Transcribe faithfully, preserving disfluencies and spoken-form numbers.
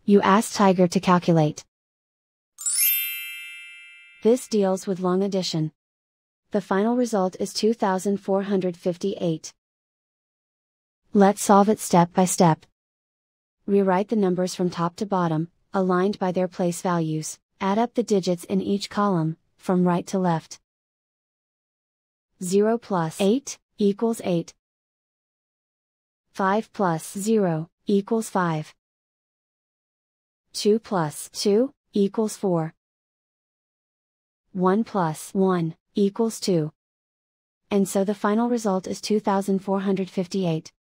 You ask Tiger to calculate. This deals with long addition. The final result is two thousand four hundred fifty-eight. Let's solve it step by step. Rewrite the numbers from top to bottom, aligned by their place values. Add up the digits in each column, from right to left. zero plus eight equals eight. five plus zero equals five. two plus two equals four. one plus one equals two. And so the final result is two thousand four hundred fifty-eight.